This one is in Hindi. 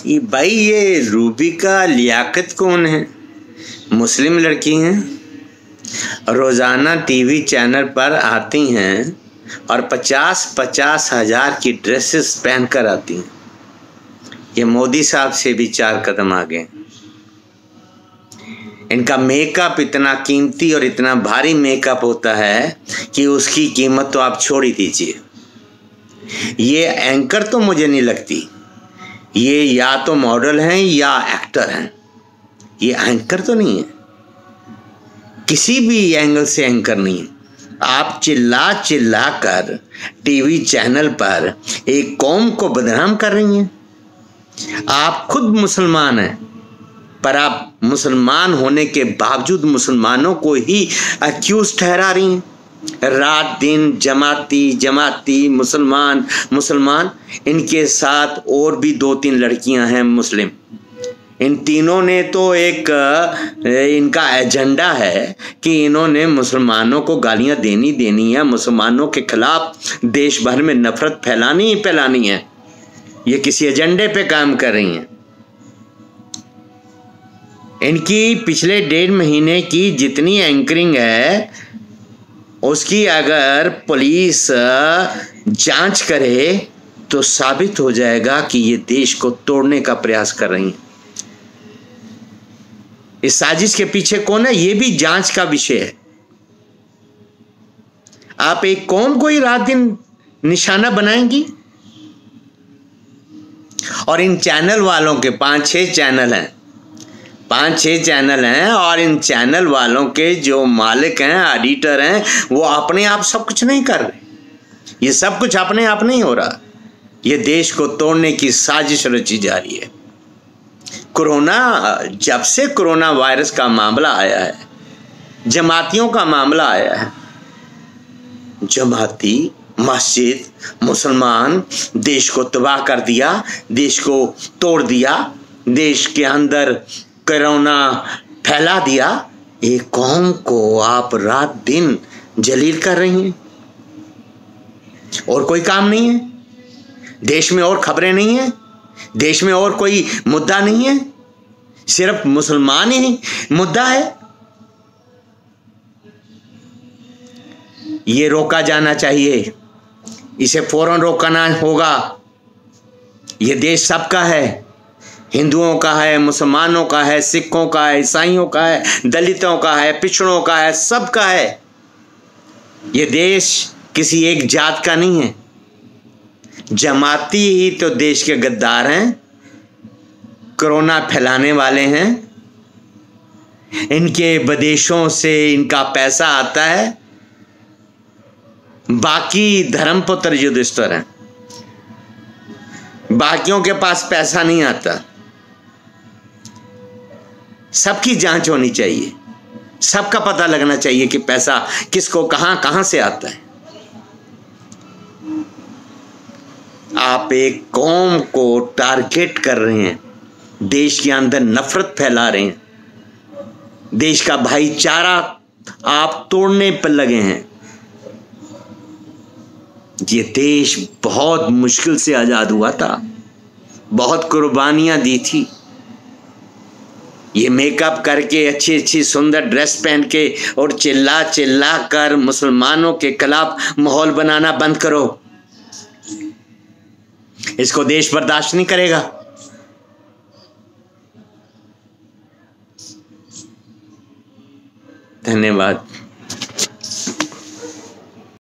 ये भाई ये रूबिका लियाकत कौन है? मुस्लिम लड़की हैं, रोज़ाना टीवी चैनल पर आती हैं और 50-50 हज़ार की ड्रेसेस पहन कर आती हैं। ये मोदी साहब से भी 4 कदम आगे। इनका मेकअप इतना कीमती और इतना भारी मेकअप होता है कि उसकी कीमत तो आप छोड़ ही दीजिए। ये एंकर तो मुझे नहीं लगती, ये या तो मॉडल हैं या एक्टर हैं, ये एंकर तो नहीं है, किसी भी एंगल से एंकर नहीं है। आप चिल्ला चिल्ला कर टीवी चैनल पर एक कौम को बदनाम कर रही हैं। आप खुद मुसलमान हैं, पर आप मुसलमान होने के बावजूद मुसलमानों को ही अक्यूज ठहरा रही हैं। रात दिन जमाती मुसलमान। इनके साथ और भी 2-3 लड़कियां हैं मुस्लिम। इन तीनों ने तो एक इनका एजेंडा है कि इन्होंने मुसलमानों को गालियां देनी है, मुसलमानों के खिलाफ देश भर में नफरत फैलानी है। ये किसी एजेंडे पे काम कर रही हैं। इनकी पिछले 1.5 महीने की जितनी एंकरिंग है उसकी अगर पुलिस जांच करे तो साबित हो जाएगा कि ये देश को तोड़ने का प्रयास कर रही हैं। इस साजिश के पीछे कौन है, ये भी जांच का विषय है। आप एक कौम को ही रात दिन निशाना बनाएंगी। और इन चैनल वालों के 5-6 चैनल हैं, 5-6 चैनल हैं, और इन चैनल वालों के जो मालिक हैं, एडिटर हैं, वो अपने आप सब कुछ नहीं कर रहे। ये सब कुछ अपने आप नहीं हो रहा। ये देश को तोड़ने की साजिश रची जा रही है। जब से कोरोना वायरस का मामला आया है, जमातियों का मामला आया है, जमाती मस्जिद मुसलमान देश को तबाह कर दिया, देश को तोड़ दिया, देश के अंदर कोरोना फैला दिया। एक कौम को आप रात दिन जलील कर रही हैं। और कोई काम नहीं है देश में, और खबरें नहीं है देश में, और कोई मुद्दा नहीं है, सिर्फ मुसलमान ही मुद्दा है। ये रोका जाना चाहिए, इसे फौरन रोकना होगा। ये देश सबका है, हिंदुओं का है, मुसलमानों का है, सिखों का है, ईसाइयों का है, दलितों का है, पिछड़ों का है, सबका है। ये देश किसी एक जात का नहीं है। जमाती ही तो देश के गद्दार हैं, कोरोना फैलाने वाले हैं। इनके विदेशों से इनका पैसा आता है। बाकी धर्मपुत्र युधिष्ठिर हैं, बाकियों के पास पैसा नहीं आता। सबकी जांच होनी चाहिए, सबका पता लगना चाहिए कि पैसा किसको कहां से आता है। आप एक कौम को टारगेट कर रहे हैं, देश के अंदर नफरत फैला रहे हैं, देश का भाईचारा आप तोड़ने पर लगे हैं। ये देश बहुत मुश्किल से आजाद हुआ था, बहुत कुर्बानियां दी थी। ये मेकअप करके, अच्छी सुंदर ड्रेस पहन के और चिल्ला चिल्ला कर मुसलमानों के खिलाफ माहौल बनाना बंद करो। इसको देश बर्दाश्त नहीं करेगा। धन्यवाद।